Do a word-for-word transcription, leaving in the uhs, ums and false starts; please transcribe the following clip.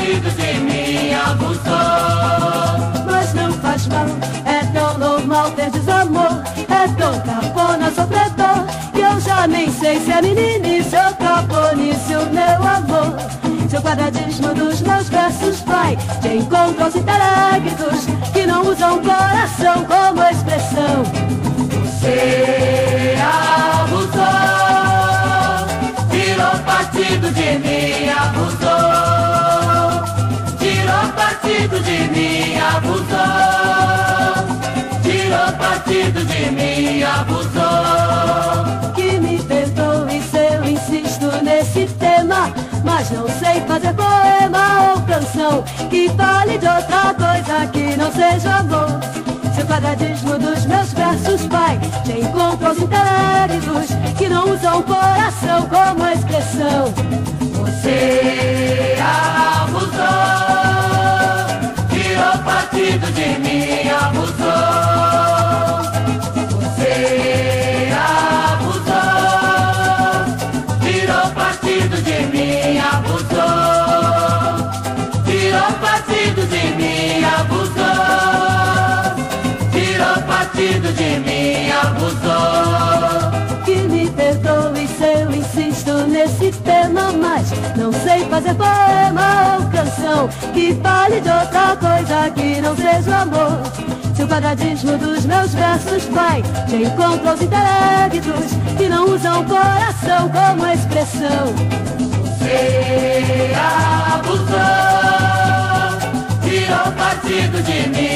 partido de mim abusou. Mas não faz mal, é tão normal ter desamor. É tão cafona, sofredor, que eu já nem sei se é meninice ou caponice o meu amor. Seu quadradismo dos meus versos vai de encontro aos intelectos que não usam coração como expressão. Você abusou, tirou partido de mim, abusou. Tirou partido de mim, abusou. Tirou partido de mim, abusou. Que me perdoe se eu insisto nesse tema, mas não sei fazer poema ou canção que fale de outra coisa que não seja amor. Seu quadradismo dos meus versos vai de encontro aos intelectos que não usam coração como expressão. Você abusou, tirou partido de mim, abusou. Você abusou, tirou partido de mim, abusou. Tirou partido de mim, abusou. Tirou partido de mim, abusou. Que me perdoe se eu insisto nesse tema, mas não sei fazer poema ou canção que fale de outra coisa que não seja amor. Se o quadradismo dos meus versos vai de encontro aos intelectos que não usam coração como expressão. Você abusou, tirou partido de mim,